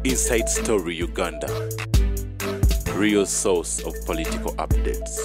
Inside Story Uganda, real source of political updates.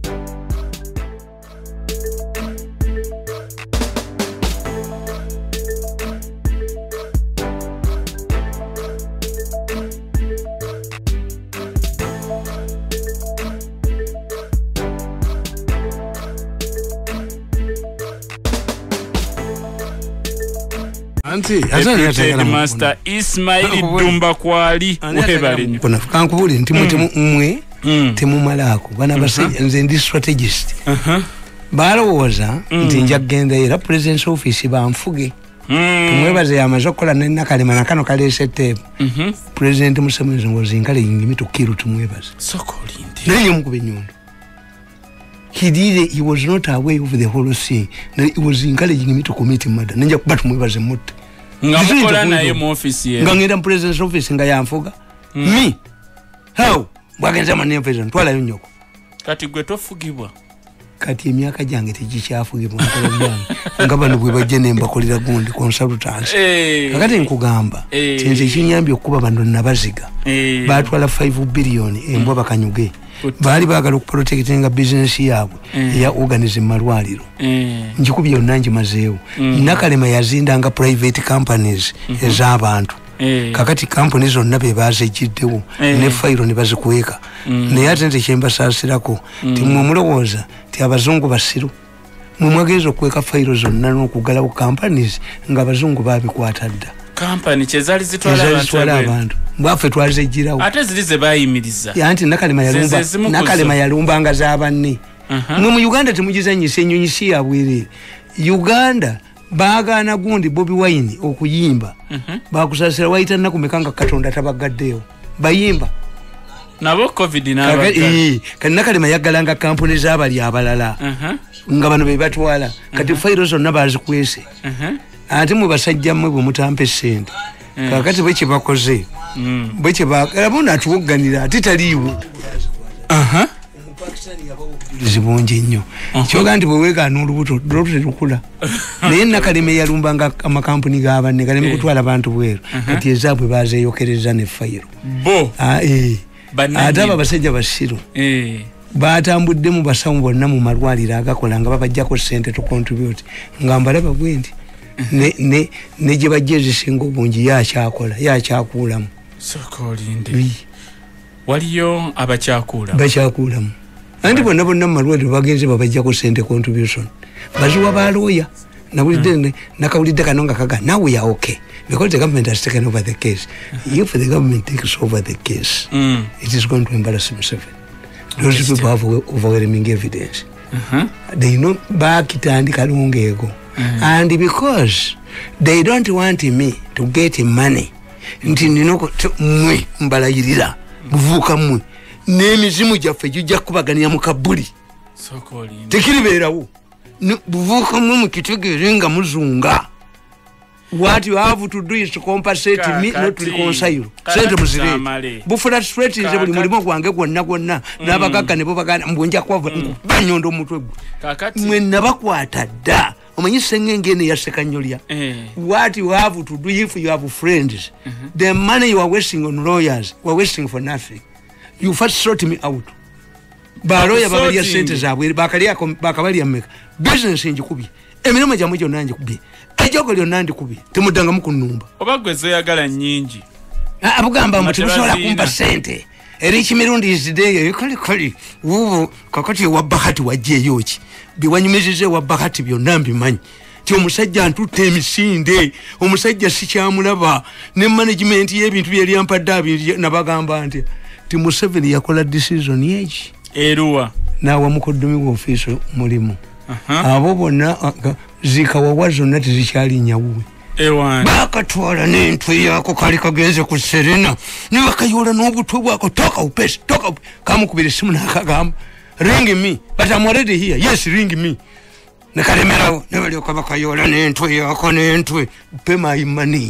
Master Ismail Dumba kwali webale kuna kankubuli nti mwe temumalako bana basajja nze ndi strategist balowooza nti nja kugenda era president's office banfuge tumwebaze yamaze okukola nenakalema nakano kaleese teepu president Museveni ngozinkale yingimi tukiru tumwebaze naye mukube nyondo. He did it, he was not aware of the whole thing. It was encouraging me to commit murder. Nanja kuba tumwebaze mutte. Ngamukola naye mu office ye. Ngangenda president's office nga yanfuga. Me. How? Bwagenza mane president twala yonyoko. Kati gwe tofugibwa. Kati emyaka jange tegikyafugibwa nkola byange. Ngabano bwe bajje nembakolera gundi consultants. Kakati nkugamba. Kinze kinyambye okuba bando nabaziga. Batwala 5 billion embwa bakanyuge. Bali bagala okuprotectinga business yabwe ya organism malwaliro njikubye onanji mazeo nakalema yazindanga private companies ez'abantu kakati companies zonna be bazejjiddewo ne file ne bazikuweka naye ate nze kyembasasirako timwe mulowooza ti abazungu basiru mumwageza okuweka file zonna n'okugalawo companies nga abazungu babikwata dda company chezali zitwala abantu bwafe twazejjirawo ate zilize bayimiriza yanti nakalema yalumbanga z'abanne mwe mu Uganda temugizanyisa ennyonyi si yabwerere Uganda baagaana gundi Bobi Wine okuyimba bakusasira wayita nnaku mekanga Katonda tabagaddeyo bayimba nabo covid kati nakalema yaggalanga kampuni z'abali abalala nga bano be batwala kati fayiro zonna bazikwese ate mu basajja mmwe bwe mutampe ssente kakati bwe kye bakoze bwe kye bakabona atuwogganira ate taliiwo zibungi nnyo kyoga nti bwe weegaana olubuto tetukula naye nakaleme yalumbanga amakampuni g'abanne kaleme kutwala abantu bweru kati ezaabwe bazeeyokereza ne fayiro ate abo abasajja basiru batambuddemu basawo bonna mu malwaliro agakola nga babajjako ssente to contribute nga mbalaba bwe nti ne gye bajja ezisinga obungi yakyakuulamu sokolinde waliyo bakyakuulamu anti bonna mu malwaliro bagenze babajjako ssente contribution baziwa balooya nakawulidde kano nga kaga now we are okay because the government has taken over the case. If the government takes over the case it is going to embarrass Museveni. Those people have overwhelming evidence. They know bakitandika lungeeko and because they don't want me to get money nti ninoko mwe mbalayirira buvuka mwe n'emizimu gyaffe jujja kubagania mu kabuli tekiribeerawo buvuka mwe mukitegeere nga muzunga. What you have to do is to compensate me, not to reconcile. Sente muzire. Bufula straight nze buli mulimo gwange gwonna n'abagagga ne bo bagana mbunja kwava banyondo mutwe. Kakati mwe nabakwata dda. Omanyi sengenge ne yasekanyolya. What you have to do if you have friends, the money you are wasting on lawyers, you are wasting for nothing. You first sort me out. Baroya babali ya sente zabwe bakabali ya meka. Business njikubi. Emirimo gyamwe gyonna njikubi. Ejoko lyonna ndikubi temudanga mukunumba obagwezo yagala nyingi abugamba mbu temusobola kumpa sente era ekimirundi izideyo kali ubu kakati wa bahati wajjeyo ki biwanyumizize wa bahati byonna mbimanyi ti omusajja ntutte emisinde omusajja sikyamulaba ne management y'ebintu byali yampadde abiri nabagamba nti ti Museveni yakola decision yeeki eruwa nawa mukoddomi wa office mulimu abo bonna zikawawa zonna tezikyali nyawuwe bakatwala n'entwe yako kali kagenze ku Serena ne bakayola n'obutwe bwako toka upesi kamukubira essimu n'akagamba ring me but I'm already here. Yes, ring me. Ne kalemerawo ne balyoka bakayola n'entwe yako n'entwe pay my money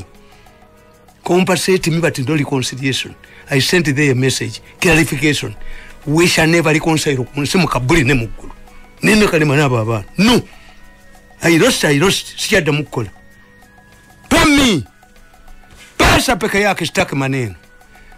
compensate me but no reconciliation. I sent there a message clarification we shall never reconcile kunsimu kabuli ne mugulu nene kalema nababa no I lost sikyadda mukola pay me pesa peke yake sitaki maneno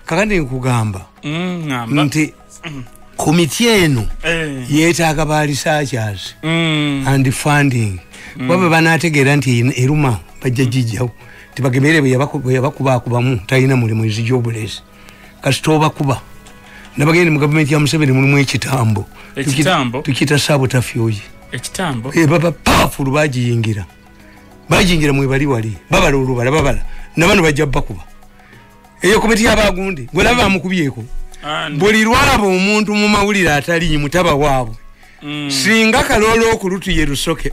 kakati nkugamba nti komiti eno yeetaaga ba researchers and funding bwe banaategeera nti eruma bajja gijjawo tibagemere bwe yabakubamu talina mulimu ezijobulezi kasita obakuba nabagende mu gavumenti ya Museveni mulimu ekitambo tukita sabotafyoyi ekitambo baba powerful bagiyingira mwe bali babala olubala nabano bajja bakuba eyo komiti y'abagundi gwe laba amukubyeko buli lwalaba omuntu mu mawulire atali mutaba waabwe singa kalolo okulutu yerusoke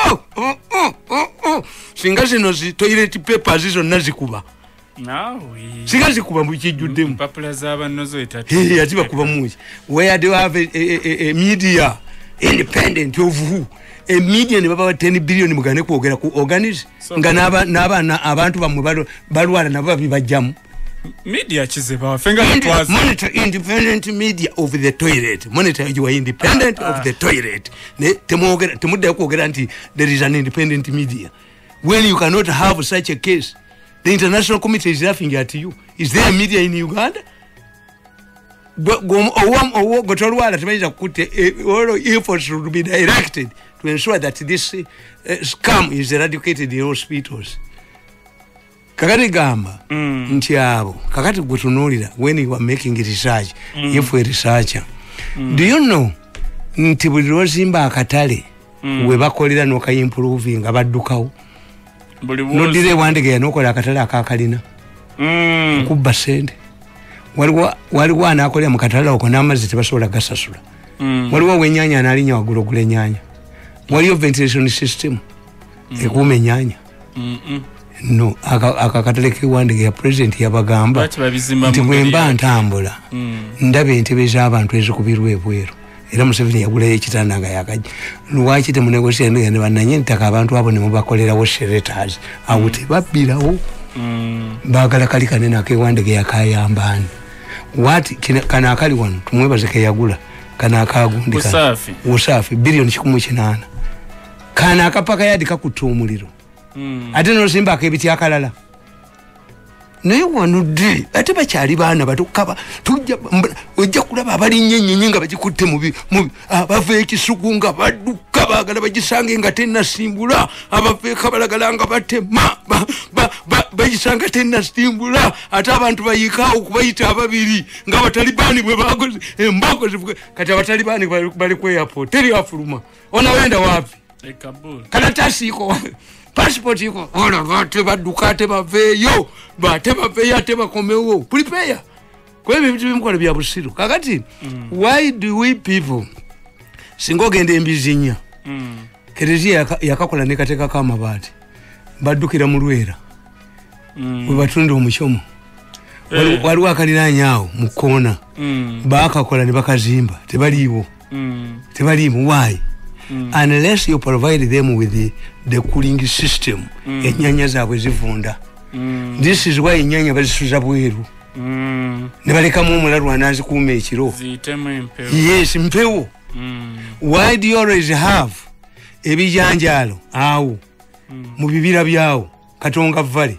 singa zino toilet papers zonna zikuba singa zikuba mu kijjuddemu papula z'abannozo etatu ati bakuba muki where do you have a media independent of who a media ne baba 10 billion mugane kwogera ku organize nga n'abaana abantu bamwe balwala nabo babibajjamu media chizeba wafenga twazi monitor independent media of the toilet monitor you are independent of the toilet ne temudde kwogera nti there is an independent media when you cannot have such a case the international committee is laughing at you. Is there a media in Uganda? Gotolwala tumeza kute all efforts should be directed to ensure that this scam is eradicated in hospitals. Kakati gamba nti abo kakati gutunulira when you are making research if we researcher do you know nti buli lwozimba akatale we bakolera noka improving abaddukawo nodire wandege nokola akatale akakalina kubba sente waliwo anakolera mu katale oko n'amazzi tebasobola gasasula waliwo wenyanya analinya wagulogula enyanya waliwo ventilation system ekuuma enyanya no akakatale kewandege ya president yabagamba nti bwemba ntambula ndaba entebe z'abantu ezikubirwa ebweru era Museveni yagulayo ekitanda nga yakajja lwaki temunegosia ne bananye ntaka abantu abo ne mubakolerawo shelters awo tebabbirawo baagala kali kanene akewandege yakayambani wati kana akali wano tumwebaze keyagula kana akagundi usafi bilioni 18 kana akapaka yadi kakuta omuliro ate nosimba akebiti akalala naye wanudde ate bakyali baana batukaba tujja ojja kulaba abali nnyenyenye nga bagikutte mubi abava ekisugu nga badduka baagala bagisange nga tennasimbula abava ekabalagala nga batema bagisanga tennasimbula ate abantu bayikaawo okubayita ababiri nga abatalibaani bwe bakoze embako zivuga kati abatalibaani bali ku airport teri afuluma onawenda wapi karatasi iko passport iko ona bate badduka te baveyo bate baveyo ate bakomewo prepare kwa hivyo vitu bimukole bya busiru kakati why do we people singo gende embizinya kerezia yakakola nekateka kama bati baddukira mu Lwera we batunde omuchomo waliwo akalina nyaawo mu kona bakakola ne bakazimba tebaliwo why unless you provide them with the cooling system enyanya zaabwe zivunda this is why enyanya bazisuza bweru ne balekamu omulalu anazikuuma ekiro yes mpewo why do you always have ebijanjalo awo mu bibira byawo Katonga vale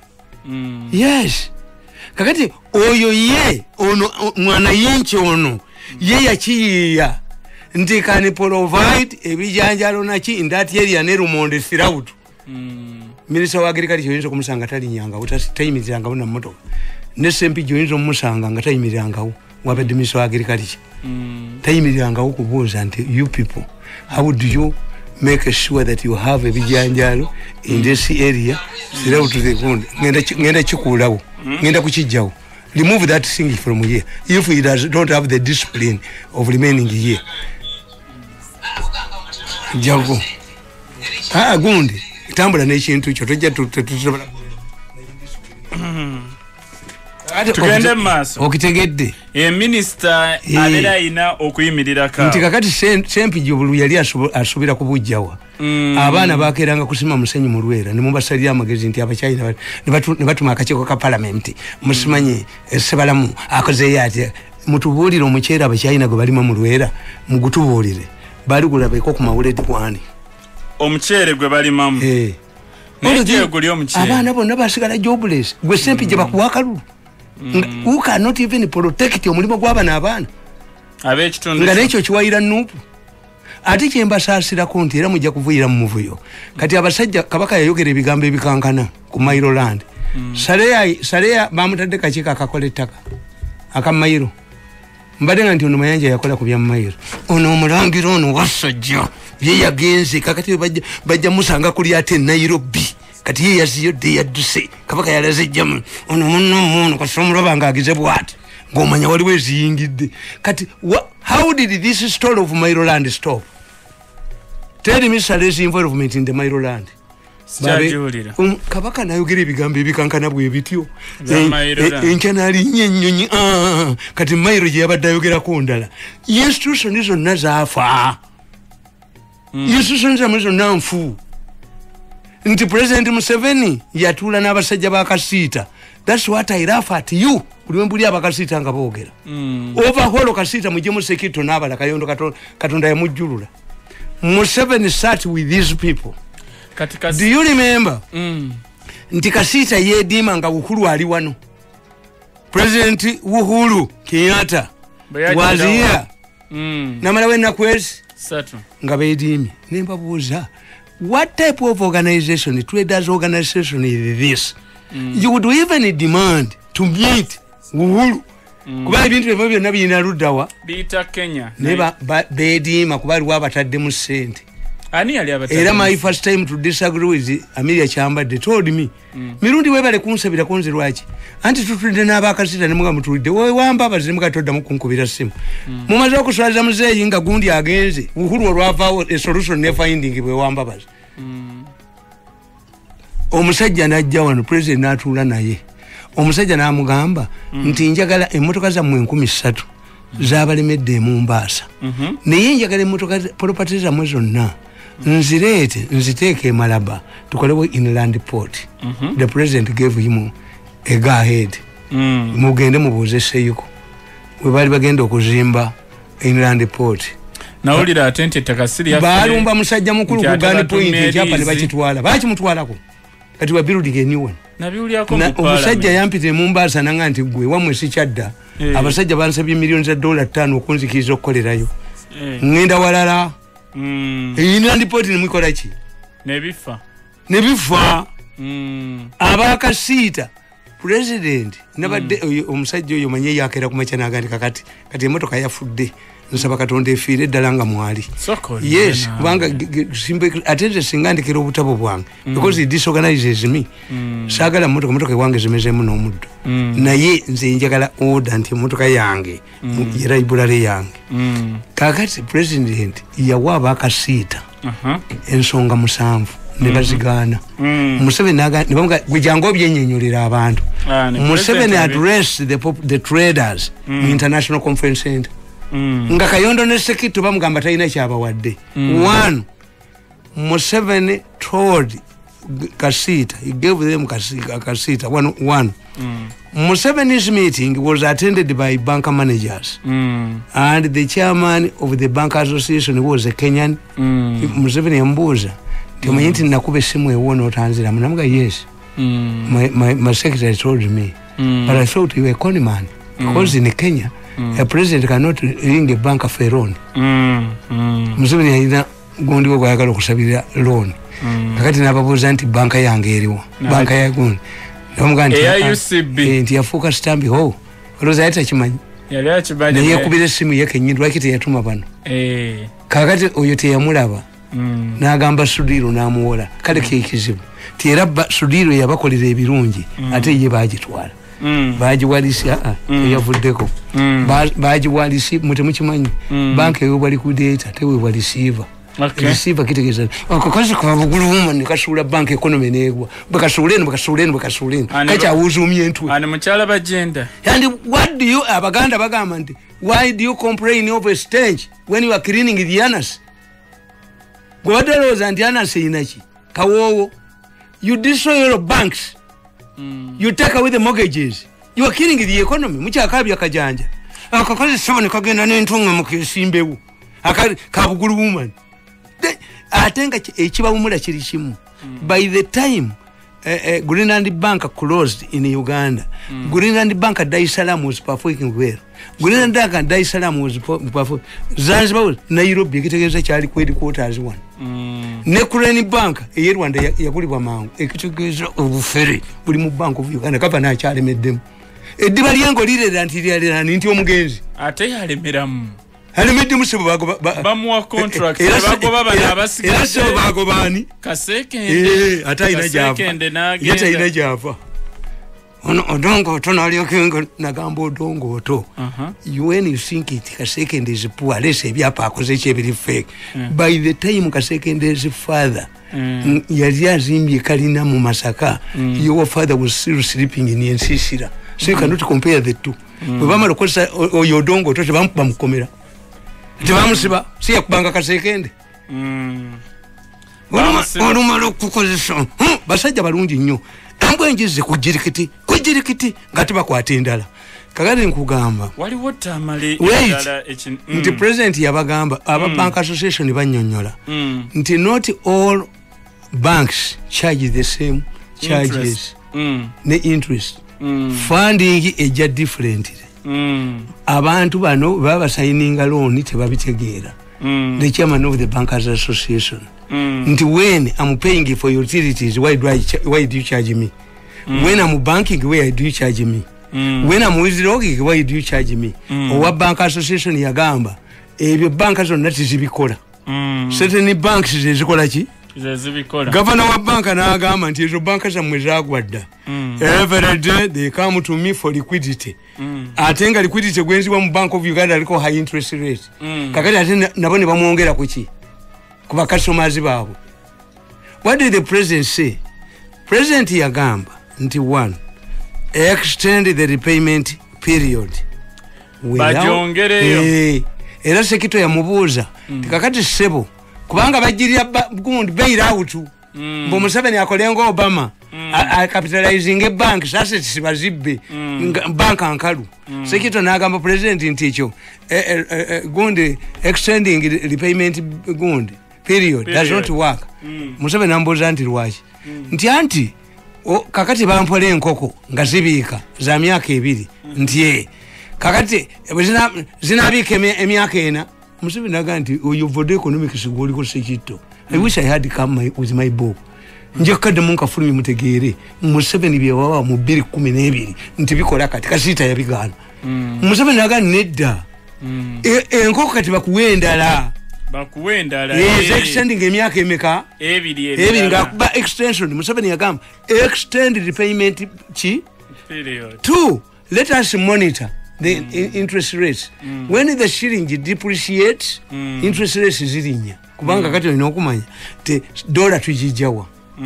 yes kakati oyo ye ono mwana yenche ono ye yakiya nti can provide ebijanjalo nachi in that area ne Rumonde throughout minister wa agriculture yinzo kumusanga tali nyanga utayimiriranga bona moto ne sempi joyinzo musanga nga tayimiriranga wabedde minister wa agriculture tayimiriranga okubuuza nti you people how do you make sure that you have ebijanjalo in this area throughout the ground ngenda chikulawo ngenda kuchijjawo remove that thing from here if he don't have the discipline of remaining here jago gundi tambula n'ekintu kyo tojja tutubala tugende maaso okitegedde minister abera ina okuyimirira ka nti kakati sempi jobulu yali asubira kubujjawa abaana bakeranga kusima musenyi mu Lwera ne mubasalira amagezi nti abachina ne batuma akakiiko ka parliament musimanye sebalamu akoze yate mutubulira omukyera abachina go balima mu Lwera mugutubulire bali gulabeko ku mawuledi kwani omukyere gwe balimamu Nje guli omukyere abana bonna basigala jobless gwe sempi je bakuwa kalulu who cannot even protect omulimo gw'abana abaana ab'ekitundu nga n'ekyo kiwayira nuupu ate kyembasaasirako nti era mujja kuvuyira mu muvuyo kati abasajja kabaka yayogera ebigambo ebikankana ku Mailoland Saleya bamutadde kakiiko akakola ettaka akamayiro mbadde nga nti ono Mayanja yakola ku bya Mayiro ono omulangira ono wasajja ye yagenze kakati bajja musanga kuli ate Nairobi kati ye yaziyo de yadduse kabaka yalaze jamu ono munno kasomulaba nga agize bwati ng'omanya waliwo eziyingidde kati how did this story of Mailoland stop? Tell me Sale's involvement in the Mailoland. Kabaka nayogera ebigambo ebikankana bwe bityo enkyana nyinyi kati Mairo gye yabadde ayogerako ndala institution zonna zaafa institution zonna nfu nti President Museveni yatuula n'abasajja bakasiita. That's what I laugh at you. Ulimbuli abakasiita nga boogera overhaul kasiita mujemu sekito n'abala kayondo katonda yamujjulula. Museveni sat with these people. Do you remember? Nti kasiita yeediima nga Uhuru ali wano. President Uhuru Kenyatta was here. Namala ennaku ezi nga beediimye. Ne mbabuuza, what type of organization, traders organization is this? You would even demand to meet Uhuru. Kuba ebintu ebyo byonna birina luddawa biyita Kenya ne beediima kuba aliwo abataddemu ssente. Ani yali abatadde? Era my first time to disagree with Amelia Kyambadde told me mirundi webale kunsabira konze lwaki anti tutudde n'abakasita ne muga mutulidde wowe wamba abazire muga todda mukunkubira simu mumaze okuswaza muzeeyi nga gundi agenze Uhuru olwavaawo a solution ne finding bwe wamba bazi omusajja najja wano president n'atuula naye omusajja n'amugamba nti njagala emmotoka zammwe 3,000 z'abalemedde mu Mbaasa naye njagala emmotoka property zammwe zonna nzireete nziteeke e Malaba tukolewo inland port. The president gave him a go ahead. Mugende mubuuze Seiko we bali bagenda okuzimba inland port. Nawulira ate nti ettaka siri yaffe baalumba musajja mukulu ku Gun Point ekyapa ne bakitwala bakimutwalako kati wa building a new one. Omusajja yampite mu Mbaasa nanga nti gwe wamwe sikyadda abasajja bansabye millions of dollars 5 okunzikiriza okukolerayo ngenda walala inland port ne mukola ki nebifa abakasiita president nabadde omusajja oyo manye yakera ku macha nagandika kati emotoka yafudde nsaba Katonda efiire ddala nga mwali. Yes, kubanga atende singandikira obutabo bwange because it disorganizes me. Saagala motoka wange zimezeemu n'omuddo naye nze njagala order nti motoka yange era library yange. Kakati president yawa abakasiita ensonga 7 ne bazigaana. Museveni ne bamuga gwejangu obyennyonnyolera abantu. Museveni addressed the traders mu International Conference Center. Nga Kayondo ne Sekito bamugamba talina kyabawadde. One, Museveni told Kasita, he gave them Kasita. One. Museveni's meeting was attended by bank managers and the chairman of the bank association was a Kenyan. Museveni yambuuza timanyi nti nakuba essimu ewona otanzira munamuga yes. My secretary told me but I thought you were a con man because in Kenya a president cannot ring a bank for a loan. Museveni yalina gundi we gwayagala okusabira loan. Kakati n'ababuuza nti banka yange eriwo banka ya gundi namuga nti yafuuka sitambi olowooza yali takimanyi naye yakubira essimu ye kennyini lwaki teyatuma bano kakati oyo teyamulaba n'agamba Sudiro n'amuwola kale kekizibu ti era Sudiro yabakolera ebirungi ate ye baagitwala bagiwalisa yavuddeko bagiwalisi mutemukimanyi banka eyo bali kudeeta teweebwa receiver. Receiver kitegeeza akakozi kwa bugulu wuma nikasuula bank economy neegwa bakasuuleni kakyawuzuumya entwe ani mukyala bagenda and what do you abaganda bagamba nti why do you complain of a stench when you are cleaning the anus gwe badalooza nti anus eyinaki kawoowo you destroy your banks. You take away the mortgages. You are killing the economy. Mukyakabya kajanja. Akakozi sabone kagenda n'entunga mu kesimbewo. Kabugulu woman. Atenga ekibawumula kiri kimu. By the time Greenland Bank closed in Uganda. Greenland Bank at Dar es Salaam was performing well. Greenland Bank at Dar es Salaam was performing. Zanzibar, Nairobi, kitegeeza kyali kwedi quarters one. Ne Greenland Bank, ye Rwanda yakulibwa mangu. Ekitegeeza obufere buli mu Bank of Uganda kapa na kyali meddemu. Eddiba lyango lirera nti omugenzi. Ate yalemeramu. Halimedi musibu bamuwa contract bagoba bana abasigaye era so bagobani Kasekende ata ina java yata ina java ono odongo tono alyokengo nagambo odongo to when you think it Kasekende is poor less ebyapa akoze chebiri fake by the time Kasekende is father yali azimbye kalina mu Masaka your father was still sleeping in Ensisira so you cannot compare the two baba lokosa oyodongo to tebampa mukomera Tibamusiba siya kubanga Kasekende olumalo kukozesa basajja balungi nnyo ambwenjize kujirikiti ngati bakwata endala kakati nkugamba waliwo tamale nti president yabagamba aba bank association banyonyola nti not all banks charge the same charges ne interest funding eja different abantu bano baba signing a loan tebabitegeera the chairman of the bankers association nti when I'm paying for utilities why do you charge me when I'm banking why do you charge me when I'm withdrawing why do you charge me owa bank association yagamba ebyo banka zonna tizibikola certain banks zikola ki Governor wa banka n'agamba nti ezo banka zammwe zagwadda every day they come to me for liquidity atenga liquidity gwenzibwa mu Bank of Uganda aliko high interest rate kakati ate nabo ne bamwongera kuki kuba customers baabwe. What did the president say? President yagamba nti one extend the repayment period bajongereyo era sekito yamubuuza kakati sebo kubanga bajirira gundi bail out mbo Museveni akolenga Obama capitalizing a bank sasa sibazibbe bank ankalu sekito nagamba president nti ekyo gundi extending repayment gundi period does not work Museveni amboza nti lwaki nti anti kakati enkoko nga zibiika za myaka 2 nti kakati zinabiika emyaka 4 Museveni naga nti oyovode economics goliko sekito I wish I had come with my book nje kadde munka fulumi mutegeere Museveni byewawa mu 2012 nti bikola kati kasita yabigana Museveni naga nedda enkoko kati bakuwendala extending emyaka emeka ebiri nga extension Museveni yagamba extend repayment period 2 let us monitor the interest rates when the shilling depreciates interest rates zirinya kubanga kati olina okumanya te dollar tujijawa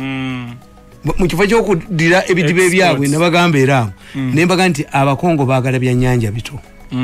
mu kifo ky'okudira ebidiba ebyabwe ne bagamba era ne mbaga nti abakongo baagala byannyanja bito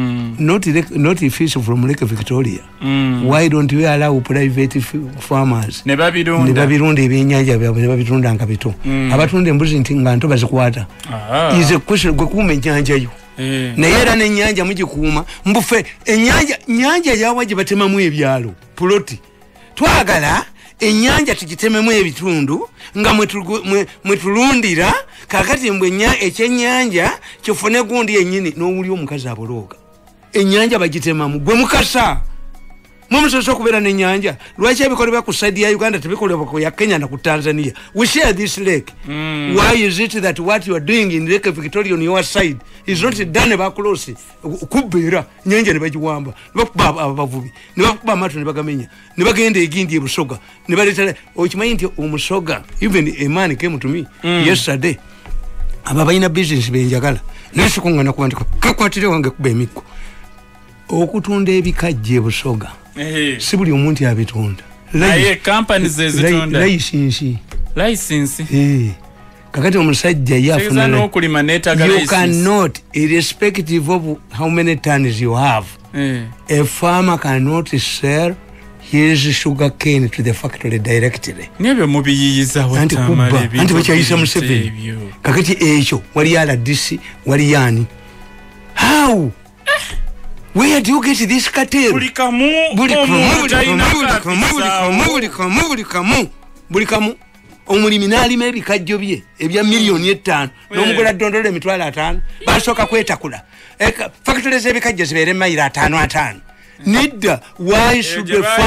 not fish from Lake Victoria why don't we allow private farmers ne babirunda ebyennyanja byabwe ne babitunda nga bito abatunda embuzi nti nga nto bazikwata is a question gwe kuuma ennyanja yo naye era n'ennyanja mugikuuma mbufe ennyanja yawa gye batemamu ebyalo puloti twagala ennyanja tugitememu ebitundu nga mwetulundira kakati mbwe ekyennyanja kifune gundi yennyini n'owuli omukazi abolooga ennyanja bagitemamu gwe mukasa mumusoso okubeera n'ennyanja lwaki ebikolebwa ku side ya Uganda tebikolebwa ku ya Kenya na ku Tanzania we share this lake why is it that what you are doing in Lake Victoria on your side is not done bakulosi kubeera ennyanja ne bagiwamba bakuba abavubi ne bakuba amaato ne bagamenya ne bagenda egindi ebusoga ne baleeta okimanyi nti omusoga even a man came to me yesterday aba balina business benjagala nesukungana kuwandika kakwatire wange kuba emikko okutunda ebikajje ebusoga si buli omuntu abitunda naye companies ezitunda license kakati omusajja yafuna n'okulima neetaga you cannot irrespective of how many tons you have a farmer cannot sell his sugar cane to the factory directly nebyo mubiyiyiza watamale anti bakyayisa Museveni kakati ekyo wali RDC wali yani how where do you get this cartel bulikamu omulimi n'alima ebikajjo bye ebya miliyoni 5 n'omugula ddondolo emitwalo 5 basooka kwetakula factory z'ebikajjo zibeere mayiro 5 nedda why should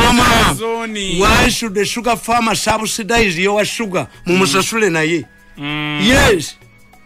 the sugar farmer subsidize your sugar mumusasule naye yes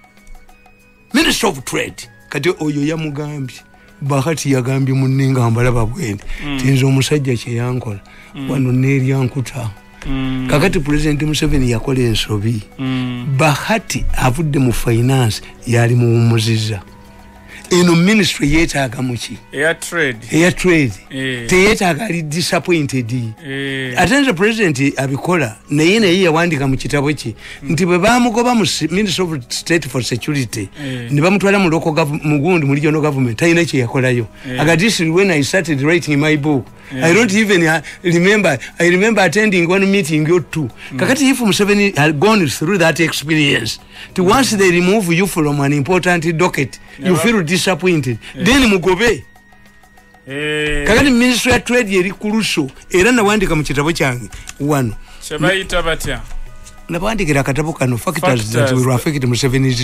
Minister of Trade kati oyo yamugambye Bahati yagambye munninga ambalaba bwende tinzo omusajja kye yankola wano neryankuta kakati President Museveni yakola ensobi Bahati avudde mu finance yali muwumuziza eno ministry yetaaga muki air trade teyetaaga ali disappointed atenze president abikola naye yawandika mu kitabo kye nti bwe bamugoba mu Minister of State for Security ne bamutwala mu local government mu regional government ayina kye yakolayo agadisi when I started writing my book I don't even remember attending one meeting or two kakati if Museveni had gone through that experience to once they remove you from an important docket you feel disappointed then mugobe kakati Ministry of Trade yeri kuluso era nawandika mu kitabo kyange wano chebayita batya nabandikira akatabo kano factors that will affect Museveni's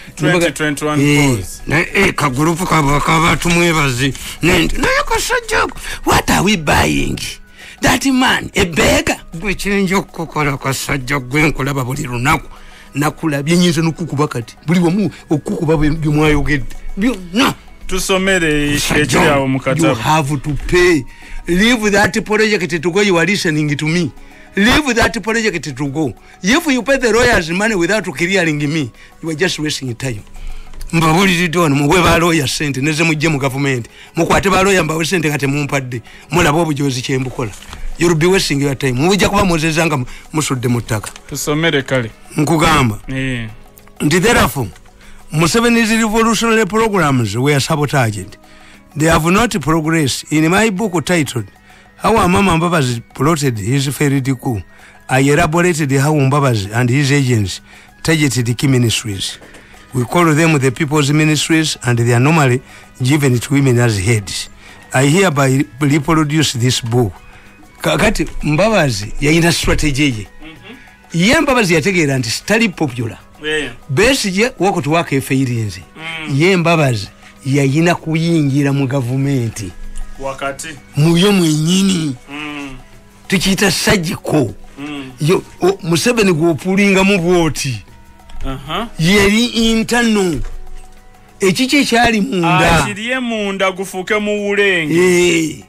2021 polls kagulupu kabatu mwebazi naye kasajja what are we buying that man a beggar gwe chenjo kokola kasajja gwe nkulaba buli lunaku nakulabye nyinza nokukuba kati buli wamu okukuba byomwayogedde byonna tusomere ekyawo mukatabo you have to pay leave that project to go. You are listening to me. Leave that project to go. If you pay the lawyers money without clearing me, you are just wasting time. Mbabuli ditono mwe ba lawyer sente neze mujje mu government mukwate ba lawyer mbawe sente kate mumpadde mulabo obujozi kyembukola. You'll be wasting your time. Mujja kuba mozezanga musudde mutaka. Tusomere kale. Nkugamba. Therefore, Museveni's revolutionary programs were sabotaged. They have not progressed. In my book titled How Mama Mbabazi Plotted His Fairy Coup, I elaborated how Mbabazi and his agents targeted key ministries. We call them the People's Ministries, and they are normally given to women as heads. I hereby reproduce this book. Kakati Mbabazi yayina strategy ye Mbabazi yategeera nti stali popular Besigye wakutuwaka efeirinzi ye Mbabazi yayina kuyingira mu government wakati muyo mwenyini tukiyita sajiko yo Museveni gwopulinga mu bwoti yeri internal ekiche kyali munda akiriye munda gufuke mu wulenge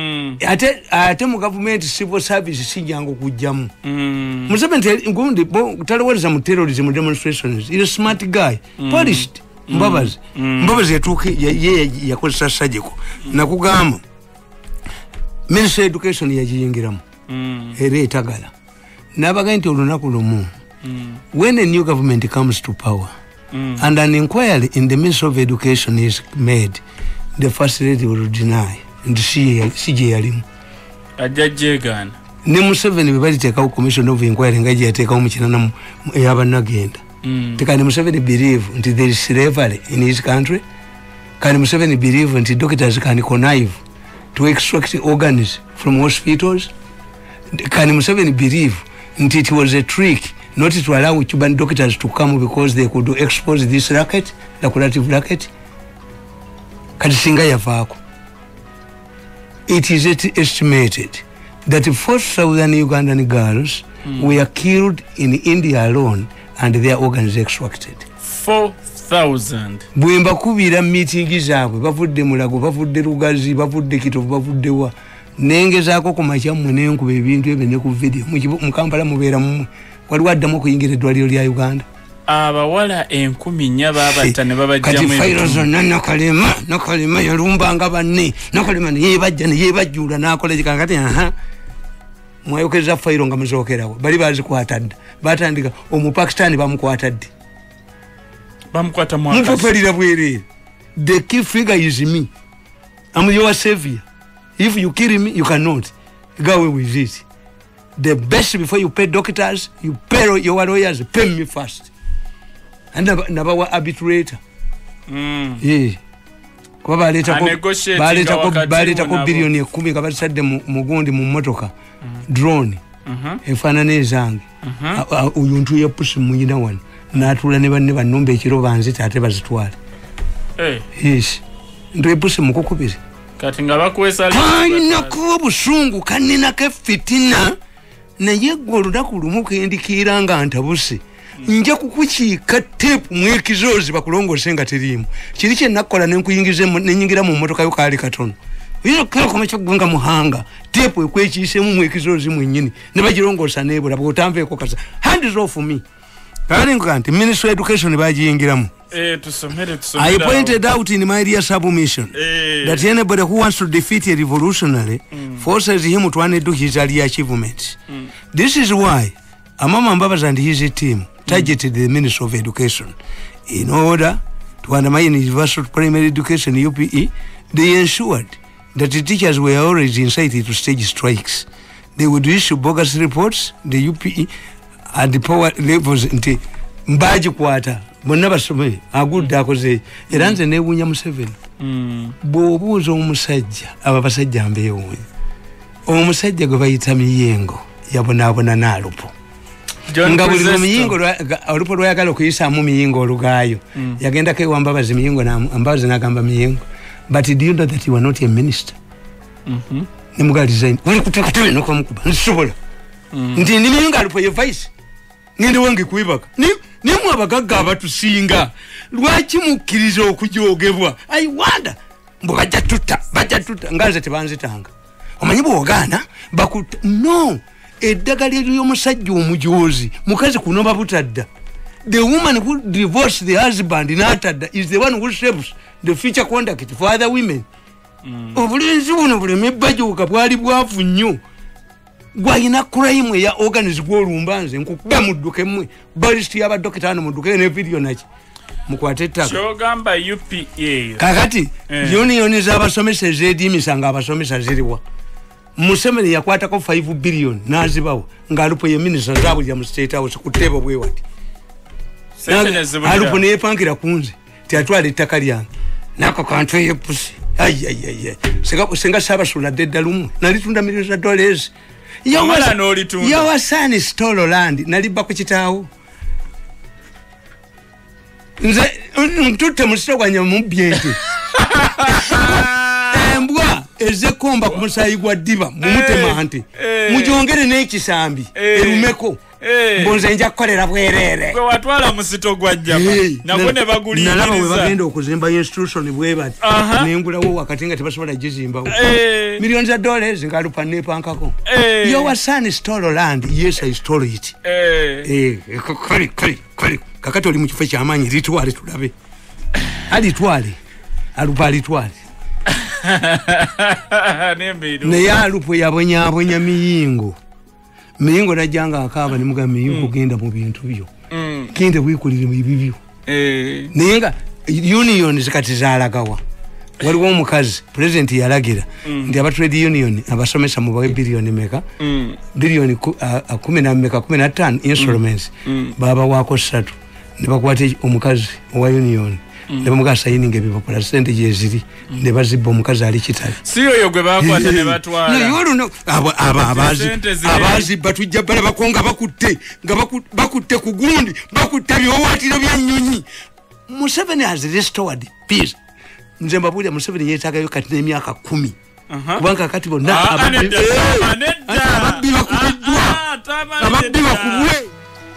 ate mu government civil service sijango kujjamu Museveni ngundi taloweza mu terrorism demonstrations is a smart guy polished Mbabazi yatuke ye yakozesa sajiko nakugamba Ministry of Education yajiyingiramu ere etagala nabaga nti olunaku lumu when a new government comes to power and an inquiry in the Ministry of Education is made, the first lady will deny and she yalimu ajajegana ne Museveni bebali teka commission of inquiry ngaji yateka omukinana yabanagenda Can Museveni believe until there is slavery in his country? Can Museveni believe until doctors can connive to extract organs from hospitals? Can Museveni believe until it was a trick not to allow Cuban doctors to come because they could expose this racket, the lucrative racket? Katisinga yavako. It is estimated that 4,000 Ugandan girls were killed in India alone and their organs extracted. 4,000. Bwemba kubira meeting zaabwe bavudde mulago bavudde Lugazi bavudde Kitovu bavudde wa nenge zaako ku machamu nenkuba ebintu ebyo ne ku video mu Kampala mubeera mu waliwo addamu okuyingira eddwaliro lya Uganda abawala 10,000 babatta ne babajjamu kati fayiro zonna nakalema yalumbanga banne nakalema ne bajja ne yebajjula n'akola kikakati mwayokeza fayiro nga muzookerawo bali bazikwatadde batandika omupakistani bamukwatadde bamukwata mwaka mupoperira bwerere the key figure is me. I'm your savior. If you kill me you cannot go away with it. The best before you pay doctors you pay your lawyers pay me first and nabawa arbitrator kuba baleta ko bilioni 10 nga basadde mu gundi mu motoka drone efaanana ezange oyo ntuye pusi muyina wano n'atuula ne banne bannumba ekiro banzita ate bazitwale yes ntuye pusi mukukubiri kati nga bakwesa kalina kuba obusungu kaninako efitina naye gwe olunaku lumu kendikiira nga ntabuse nja kukukiika teepu mwekizoozi bakulongose nga teriimu kiri kyenakukola nenyingira mu mmotoka yo kaali katono oyinakakoma muhanga teepu ekwekiisemu mwekizoozi mwennyini ne bagirongoosa neebula bweotanveeko kasa hands off me kalinga nti ministry of education bagiyingiramu I pointed out in my dear submission that anybody who wants to defeat a revolutionary forces him to undo his early achievements. This is why Amama Mbabazi and his team targeted the Ministry of Education in order to undermine universal primary education UPE. They ensured that the teachers were always incited to stage strikes. They would issue bogus reports, the UPE at the power levels into Mbaji Kwata. Bonna basome agudde akoze era nze neewuunya Museveni bw'obuuza omusajja aba basajja mbeewuunya omusajja gwe bayita Miyengo yabonaabona n'alupo nga buli muyingo olupo lwayagala okuyisaamu Miyingo olugaayo yagendako ewa Mbabazi Miyingo Mbabazi n'agamba Miyengo but do you know that you are not a minister nemugaliza wali kutekatebe nokamukuba nsobola nti ndi Miyingo alupo ye vice ngende wange kuibaka nimwe abagagga abatusinga lwaki mukkiriza okujoogebwa I wonder mbu bajja tutta ngaze tebanzitanga omanyi bw'ogaana bakuta no eddagala ly'omusajja omujoozi mukazi kuno babutadda the woman who divorced the husband n'atadda is the one who shapes the future conduct for other women obulenzi buno buleme bajooga bwali bwavu nnyo gwayina crime ya organize gwolumbanze nkukuba mudduke mmwe balisti y'abadokita hano mudduke ne video naki mukwate ettaka kyogamba UPA kakati union z'abasomesa ez'edimisanga abasomesa ziriwa Museveni yakwatako 5 billion n'azibawo ng'alupo ye minisita zaabulya mu state house ku ttebo bwe wati alupo neyepankira kunze tiatwala ettaka lyange nako kantu eyepusi senga Ssaabasula dedda lumu nalitunda millions of dollars Your son is stole land naliba ku kitaawo nze ntutte musitoganya mubyente embwa ezekomba ku musayi gwa ddiba mumutema nti mujongere n'ekisambi erumeko mbonze nja kukolera bwerere gwe watwala musito gwa jjama nabwo ne baguliriza nalaba we bagenda okuzimba institution bwe bati nengulawo wakati nga tebasobola gizimbawo millions of dollars ngalupa nepankako your son stole land yes I stole it kali kakati oli mu kifo ky'amaanyi litwale tulabe alitwale alupa alitwale naye alupo yabonyabonya Miyingo najjanga akaaba nemuga Miyingo genda mu bintu byo genda wikulire mu bibyo naye nga union zikati zaalagawa waliwo omukazi president yalagira nti aba trade union abasomesa mu bawe billion meka billion 15 instruments baba wako 3 ne bakwata omukazi owa union ne bamuga signing ebipapula percentage eziri ne bazibba omukazi ali kitali siyo yo gwe bakwata ne batwala no yoro no abazi batujja bala bakonga bakutte ku gundi bakutte byowatira byanyonyi Museveni has restored peace nze mbabulya Museveni yeetagayo kati n'emyaka 10 kubanga kati bonna ababbi bakubwe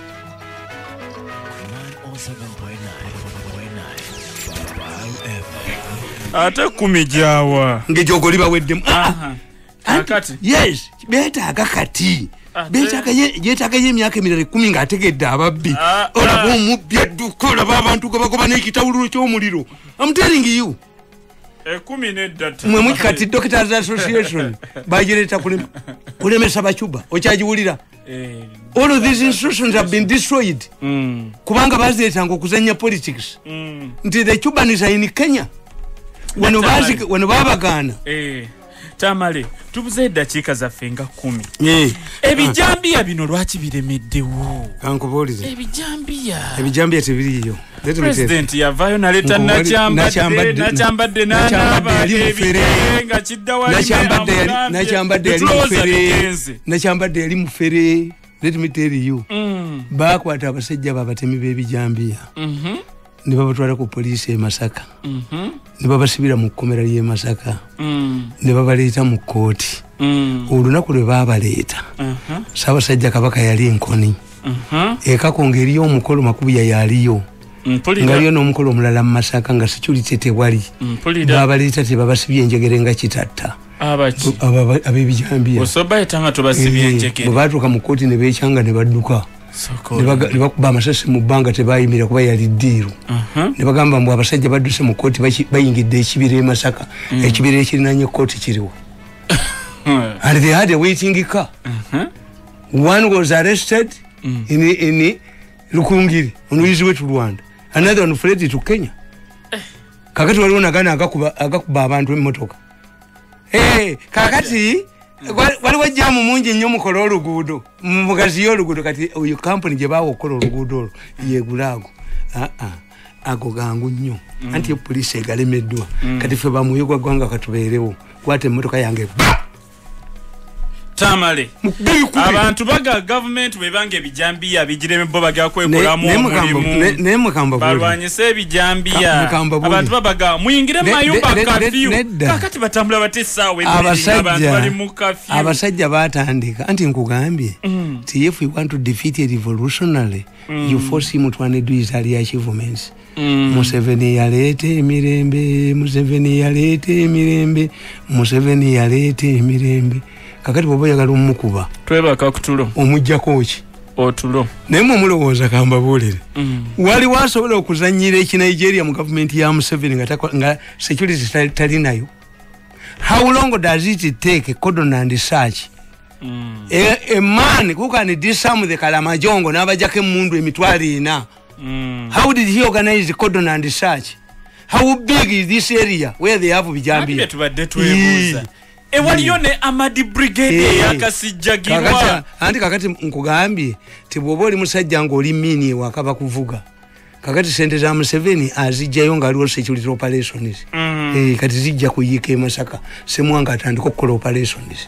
ate 10 jawa ngejogoli baweddemu akati yes beetaaga kati beetaaga emyaka emirala 10 ng'ategedde ababbi olaba omubbi adduka olaba abantu gabagoba n'ekitawuliro ky'omuliro I'm telling you 13 mwe kati Doctors Association bagireeta kulemesa bacuba okyagiwulira all of these institutions have been destroyed kubanga bazireetanga okuzanya politics nti the Cubans are in Kenya wano babagaana Tamale tubuze eddakiika zaffe nga 10 ebijambiya bino lwaki biremeddewo kankubuulize ebijambiya tebiriyo President yavayo naleta nakyambadde nga nakyambadde yali mufere. Let me tell you. Bakwata abasajja babatemi b'ebijambiya. Ne babatwala ku poliisi e Masaka. Ne babasibira mu kkomera ly'e Masaka. Ne babaleeta mu kkooti. Olunaku lwe baabaleeta. Ssaabasajja Kabaka yali enkoni. Ekako ng'eriyo omukolo Makubuya yaliyo. Ngaliyo n'omukolo omulala mu Masaka nga security tewali. Baabaleeta tebabasibye enjegere nga kitatta. Ab'ebijambiya. Osoba etanga tubasibye enjegere. Bwe baatuuka mu kkooti ne beekyanga ne badduka. Ne bakuba amasasi mu bbanga tebayimira kuba yali ddiiru. Ne bagamba mbu abasajja badduse mu kkooti bayingidde ekibira e Masaka. Ekibira ekirinaanye kkooti kiriwo. And they had a waiting car. One was arrested in Lukungiri on his way to Rwanda. Another one fled to Kenya. Kakati waliwo nagana agakuba abantu emmotoka. Kakati waliwo jamu mungi nnyo mukola oluguudo mugazi y'oluguudo kati oyo kampuni gye baawa okukola oluguudo olwo yegulaago ago gangu nnyo anti poliisi egalemeddwa kati ffe bamuyugwa gwanga katubeerewo kwata emmotoka yange Tamale abantu baga government bebanga ebijambiya bijireme bo baga kwekolamu omulimu balwanyise ebijambiya abantu babaga muyingire mayumba kafyu kakati batambula batesaawe abantu bali mu kafyu abasajja batandika anti nkugambye if we want to defeat a revolutionary you force him to do his early achievements. Museveni yalete emirembe kakati bwoba oyagala omukuba twebaka kutulo omujjako ki otulo naye mulowooza kambabuulire waliwo asobola okuzannyira ekinigeria mu gavumenti ya Museveni nga security tali nayo. How long does it take cordon and search a man who can disarm the Kalamajongo n'abajjako emmundu emitwalo 4? How did he organize the cordon and search? How big is this area where they have bijambiya? Ewaliyo ne Amadi Brigade yakasijjagirwa. Anti kakati nkugambye tibwoba oli musajja ng'oli mini wakaba kuvuga. Kakati sente za Museveni azijjayo ng'aliwo security operations. Kati zijja kuyiika e Masaka. Ssemwanga atandika okukola operations.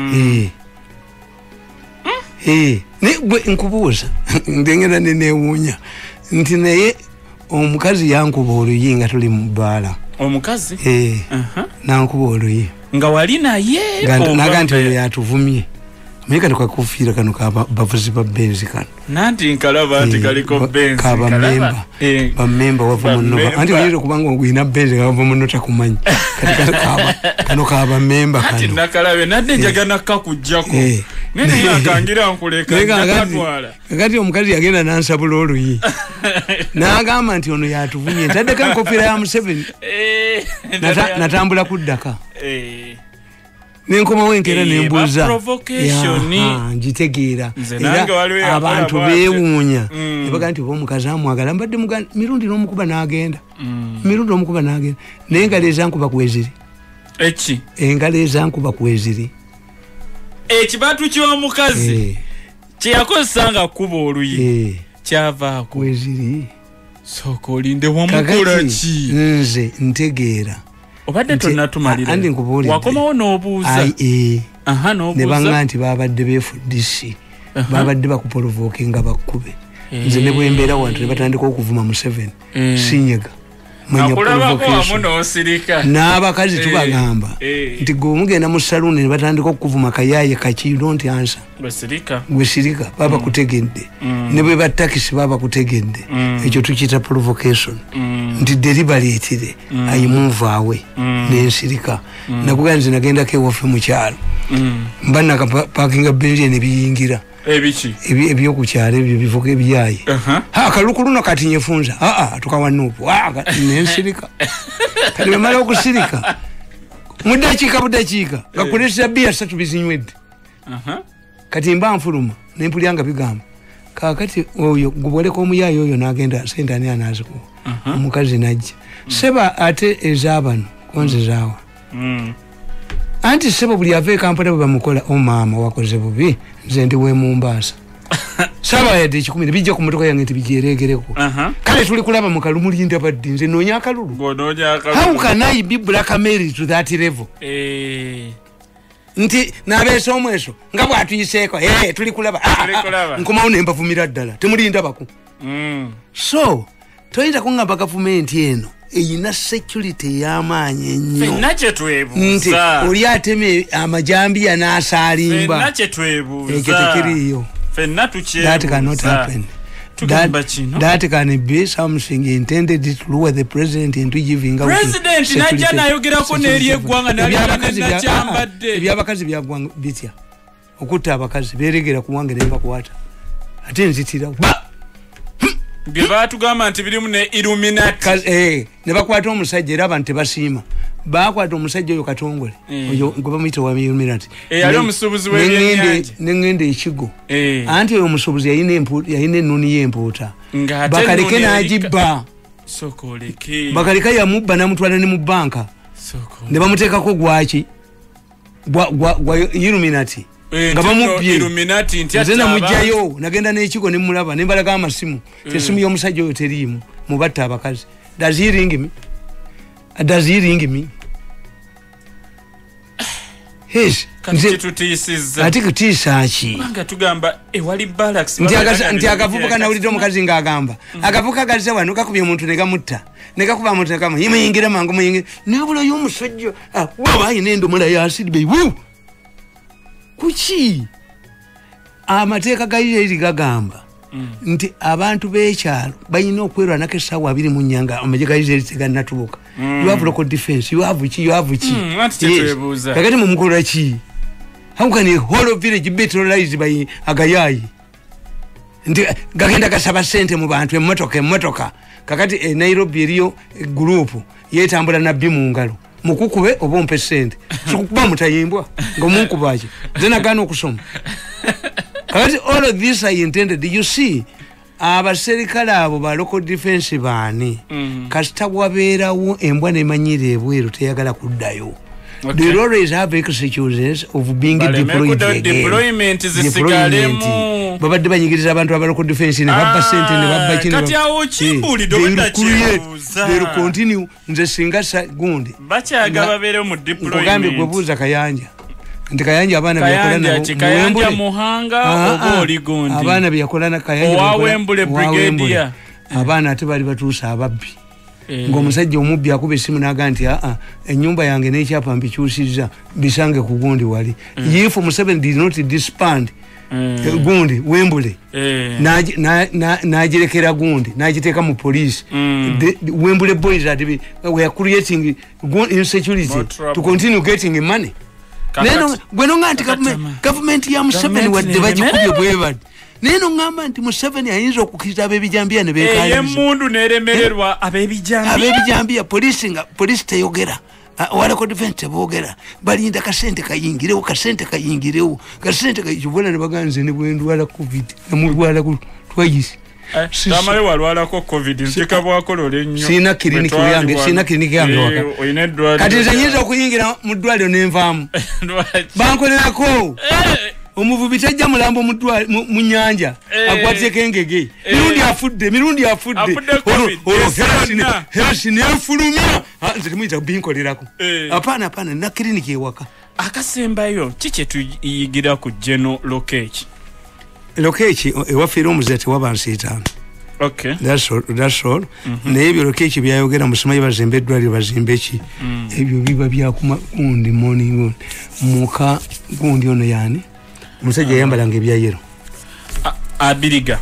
Gwe nkubuuza ndengera neneewuunya nti naye omukazi yankuba oluyi nga tuli mu bbaala. Omukazi? Nankuba oluyi. Nga wali naye naga nti oyo yatuvumye meka tukakufiira kano bavuzi ba benzi kano nanti nkalaba nti kaliko benzi kalaba bamemba wava muno anti oyiro kubanga ogwina benzi wava muno takumanyi kano kaba memba kano anti nakalabe nadde njagana kakujjako nene yakangira nkuleka nakatwala kakati omukazi yagenda nansabula oluyi n'agamba nti ono yatuvumye ntaddeko enkofiira ya Museveni natambula kuddaka nenkomawo enkeera nembuuza ngitegeera era abantu beewuunya nebaga nti oba omukazi amwagala mbadde mirundi n'omukuba n'agenda naye engalo ezankuba kweziri engalo ezankuba kweziri ekibatu ky'omukazi kyeyakozesa nga kuba oluyi kyavaako kweziri sooka olinde wamukola ki nze ntegeera obadde tonnatumalira wakomawo n'obuuza ne banga nti babadde beefuddisi babadde bakupolovooke nga bakkube nze ne bwembeera wantu ne batandika okuvuma Museveni sinyega n'abakazi tubagamba nti gwe omugenda mu saluuni ne batandika okuvuma kayaye kaki don't answer gwe sirika baba kutegedde ne bwe batakisi baba kutegedde ekyo tukiyita provocation nti deliberately ayimuuvaawe nensirika nakugaa nze nagendako ewaffe mu kyalo mba nakapakinga benzi ne biyingira ebyokukyalo ebyo bivuga ebyayi akalukuluno kati nyefunza tukawanuupu nensirika kati bemala okusirika mudakiika gakulesera bbiya 3 bizinywedde kati mba nfuluma nempulyanga bigamba kakati oyo guboleka omuyayi oyo n'agenda sente ani anaazikuwa omukazi najja seba ate ezaabano konze zaawa anti sebo buli ave Kampala bamukola mama wakoze bubi nze ndi we Mombasa saba yade chikumire bijja ku motoka yange tibijeregereko kale tuli kulaba mu kalumulindi abadde nze nonya akalulu gononya akalulu how can I be black Mary to that level nti nabeso omweso nga bwatuyiseko tuli kulaba nkoma unemba vumira ddala temulinda bako so toyinza kungamba government eno eyina security y'amaanyi ennyo fennache twebuuza oli ateme amajambiya n'asalimba fennache twebuuza ekitikiriyo fenna tuche that cannot happen that can be something intended to lure the president into giving out president najja nayogerako n'eri eggwanga nalyambadde ebyabakazi byaggwanga bitya okutta abakazi beregera kuwange nembakwata ate nzitirawo bye batugamba nti birimu ne Illuminati ne bakwata omusajja era abantu tebasiima bakwata omusajja oyo Katongole oyo gwe bamuyita wa Illuminati yali omusuubuzi w'ebyennyanja n'engende ekigo anti oyo omusuubuzi yalina ennuni y'empuuta bakaleke n'agibba bakaleka yamubba n'amutwala ne mu bbanka ne bamuteekako gwaki gwa Illuminati nga bamubye nze namugjayo nagenda n'ekigo ne mulaba ne mbalaga amasimu esimu y'omusajja oyo teriimu mubatta abakazi does he ring me yes ati kutiisa ki nti akavubuka nawulidde omukazi ng'agamba akavubuka gazze wano kakubye omuntu ne gamutta ne gakuba omuntu ne gamu yimuyingira mangu muyingira nebula y'omusajja baba ayina endomola yasidbe kuki amateeka gayiri gagamba nti abantu b'ekyalo balina okwerwanako essaawa 2 mu nnyanga amagye gayiri teganatuuka you have local defense you have ki kakati mumukola ki how can a whole village be terrorized by agayayi nti gagenda gasaba sente mu bantu emmotoka kakati Nairobi eriyo group yetambula nabbi mu ngalo mukukube oba ompe sente sikukuba mutayimbwa ng'omunkubaki then agaana okusoma kakati all of this I intended you see abaserikale abo ba local defense baani kasita wabeerawo embwa nemanyira ebweru teyagala kuddayo they always have excuses of being deployed again babadde banyigiriza abantu aba local defense ne babba sente ne babba kino kati awo kimbulidde they will continue nze singa gundi bakyaga babeere mu deployment ogambe gwe buuza Kayanja nti Kayanja abaana byakola nabo Kayanja Muhanga oba oli gundi abaana byakola na Kayanja Wawembule brigadier abaana ate bali batuusa ababbi ng'omusajja omubbi akuba essimu n'aga nti ennyumba yange n'ekyapa mbikyusizza bisange ku gundi wali if Museveni did not disband gundi Wembule n'agirekera gundi n'agiteeka mu police Wembule boys we are creating insecurity to continue getting money neno gweno nganti government ya Museveni wadde bagikubye bwebadde neno ngamba nti Museveni ayinza okukiriza ab'ebijambiya ne beekaliza emundu neremererwa ab'ebijambiya police teyogera walako defense boogera balinda kasente kayingirewo kayingirewo ne baganze ne bwendwala covid namulwala twayisi tamale walwalako covid ntika bwakolole nnyo sina clinic yange waka kati nze nyinza okuyingira mu ddwaliro nenvaamu bankolerako omuvubi tajja mulambo mu nnyanja akwateko engege mirundi afudde herasi nefulumya nze temuyinza binkolerako apaana na clinic ewaka akasembayo kiki tuyigira ku General Lokeki ewafiire omuzira tewaba nsiitaano okay that's all naye ebyo Lokeki byayogera musimanyi bazimba eddwaliro bazimba ki ebyo biba byakumagundi morning muka gundi ono yani omusajja yayambalanga ebyayero Abiriga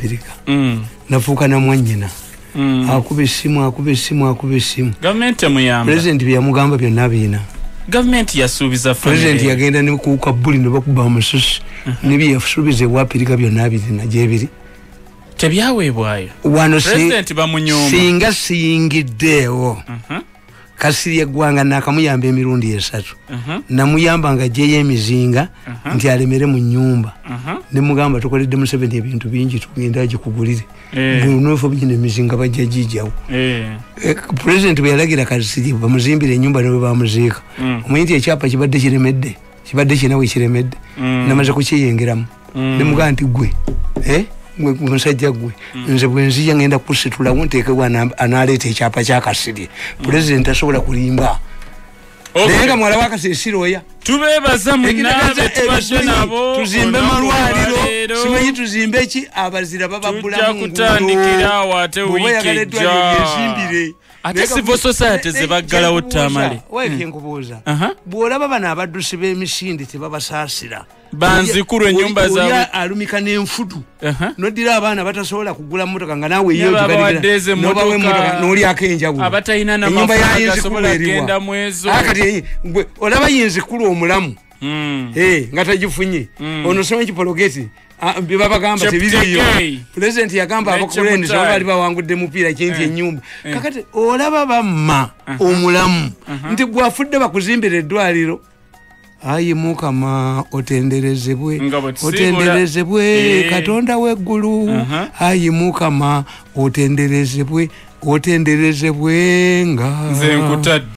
nafuuka namwannyina akuba essimu gavumenti emuyamba president byamugamba byonna biina gavumenti yasuubiza president yagenda ne kuuka bbuli ne bakuba omususu nebye yasuubiza ewapiriga byonna birina gyebiri tebyaweebwayo wano president bamunyoma singa siyingiddeewo Kasirye Gwanga nakamuyamba emirundi esatu. Namuyamba nga jeye emizinga nti alemere mu nyumba. Ne mugamba tukoledde mu 7 ebintu bingi tugenda agikugulire. Nofo bijine emizinga bajja jijawo. President bwe yalagira Kasirye bamuzimbire ennyumba ne bamuziika. Omuyinti ekyapa kibadde kiremedde. Kibadde kinawe kiremedde. Namaze kukiyengeramu. Ne mugamba nti gwe gwe musajja gwe nze bwenzija ngenda kusitula wonteeke wana analeta ekyapa kya Kasirye. President asobola kulimba. Lenga mwala wakasisiroya. Tubebaza munabe tubashe nabo. Tuzimbe malwaliro. Simanyi tuzimbe ki abazira baba bula mu. Kutandikira awate wiki. Ate civil society zebaggalawo tamale. Waifye nkubuuza. Bw'olaba bano abaddusi b'emisinde tebabasaasira. Banzikuru ennyumba zaabwe. Alumika n'enfudu. Noddira abaana batasobola kugula mmotoka nga naawe yeyo tugalira. Nobawe emmotoka n'olyako enjawulo. Abatalina n'amafaranga gasobola kugenda mu ezo. Kati gwe olaba yinzikulu omulamu. Nga tagifunye. Ono soma ekipologeti. Babagamba tebiriyo. President yagamba abakulembeze bali bawangudde mupiira kinti ennyumba. Kakati olaba bamma omulamu nti gwafudde bakuzimbira eddwaliro. Ayi Mukama otenderezebwe Katonda w'eggulu. Ayi Mukama otenderezebwe nga nze nkutadde.